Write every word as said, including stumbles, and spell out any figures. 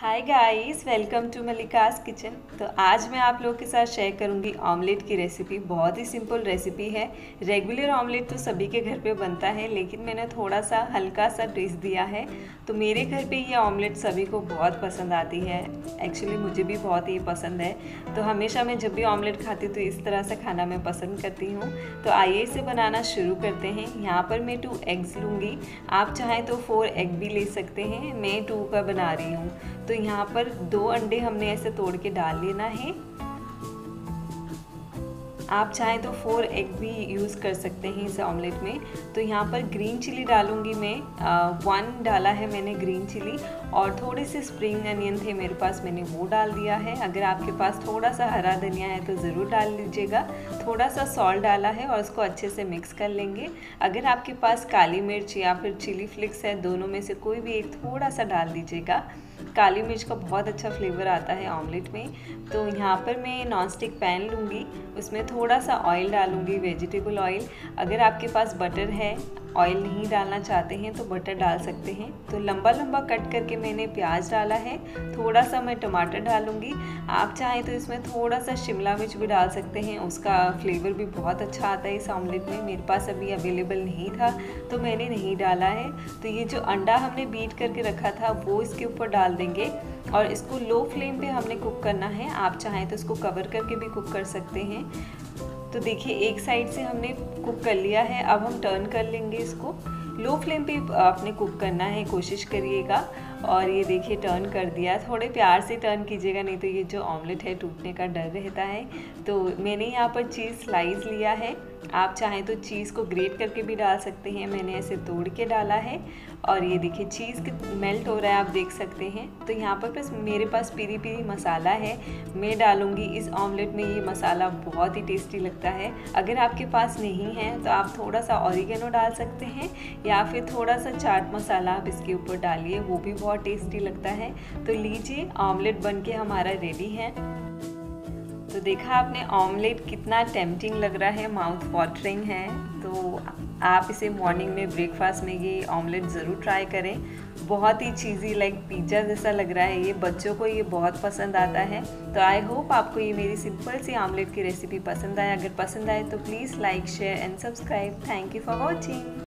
Hi guys, welcome to Malika's kitchen. तो आज मैं आप लोगों के साथ शेयर करूंगी ऑमलेट की रेसिपी। बहुत ही सिंपल रेसिपी है। रेगुलर ऑमलेट तो सभी के घर पे बनता है, लेकिन मैंने थोड़ा सा हल्का सा ट्विस्ट दिया है। तो मेरे घर पे ये ऑमलेट सभी को बहुत पसंद आती है। एक्चुअली मुझे भी बहुत ही पसंद है। तो हमेशा मैं जब भी ऑमलेट खाती हूँ तो इस तरह से खाना मैं पसंद करती हूँ। तो आइए इसे बनाना शुरू करते हैं। यहाँ पर मैं टू एग्स लूँगी। आप चाहें तो फोर एग भी ले सकते हैं, मैं टू का बना रही हूँ। तो यहाँ पर दो अंडे हमने ऐसे तोड़ के डाल लेना है। आप चाहें तो फोर एग भी यूज़ कर सकते हैं इस ऑमलेट में। तो यहाँ पर ग्रीन चिली डालूंगी मैं। आ, वन डाला है मैंने ग्रीन चिली, और थोड़े से स्प्रिंग अनियन थे मेरे पास, मैंने वो डाल दिया है। अगर आपके पास थोड़ा सा हरा धनिया है तो ज़रूर डाल लीजिएगा। थोड़ा सा सॉल्ट डाला है और उसको अच्छे से मिक्स कर लेंगे। अगर आपके पास काली मिर्च या फिर चिली फ्लेक्स है, दोनों में से कोई भी एक थोड़ा सा डाल दीजिएगा। काली मिर्च का बहुत अच्छा फ्लेवर आता है ऑमलेट में। तो यहाँ पर मैं नॉन स्टिक पैन लूँगी, उसमें थोड़ा सा ऑयल डालूँगी, वेजिटेबल ऑयल। अगर आपके पास बटर है, ऑयल नहीं डालना चाहते हैं तो बटर डाल सकते हैं। तो लंबा लंबा कट करके मैंने प्याज डाला है। थोड़ा सा मैं टमाटर डालूँगी। आप चाहें तो इसमें थोड़ा सा शिमला मिर्च भी डाल सकते हैं, उसका फ्लेवर भी बहुत अच्छा आता है इस ऑमलेट में। मेरे पास अभी अवेलेबल नहीं था तो मैंने नहीं डाला है। तो ये जो अंडा हमने बीट करके रखा था वो इसके ऊपर डाल देंगे, और इसको लो फ्लेम पे हमने कुक करना है। आप चाहें तो इसको कवर करके भी कुक कर सकते हैं। तो देखिए, एक साइड से हमने कुक कर लिया है, अब हम टर्न कर लेंगे इसको। लो फ्लेम पे आपने कुक करना है, कोशिश करिएगा। और ये देखिए, टर्न कर दिया। थोड़े प्यार से टर्न कीजिएगा, नहीं तो ये जो ऑमलेट है टूटने का डर रहता है। तो मैंने यहाँ पर चीज़ स्लाइस लिया है। आप चाहें तो चीज़ को ग्रेट करके भी डाल सकते हैं, मैंने ऐसे तोड़ के डाला है। और ये देखिए, चीज़ मेल्ट हो रहा है, आप देख सकते हैं। तो यहाँ पर बस मेरे पास पीरी पीरी मसाला है, मैं डालूँगी इस ऑमलेट में। ये मसाला बहुत ही टेस्टी लगता है। अगर आपके पास नहीं है तो आप थोड़ा सा ऑरिगेनो डाल सकते हैं, या फिर थोड़ा सा चाट मसाला आप इसके ऊपर डालिए, वो भी बहुत टेस्टी लगता है। तो लीजिए, ऑमलेट बनके हमारा रेडी है। तो देखा आपने, ऑमलेट कितना टेम्पटिंग लग रहा है, माउथ वाटरिंग है। तो आप इसे मॉर्निंग में ब्रेकफास्ट में ये ऑमलेट ज़रूर ट्राई करें। बहुत ही चीज़ी, लाइक पिज़्ज़ा जैसा लग रहा है ये। बच्चों को ये बहुत पसंद आता है। तो आई होप आपको ये मेरी सिंपल सी ऑमलेट की रेसिपी पसंद आए। अगर पसंद आए तो please like, share and subscribe. Thank you for watching.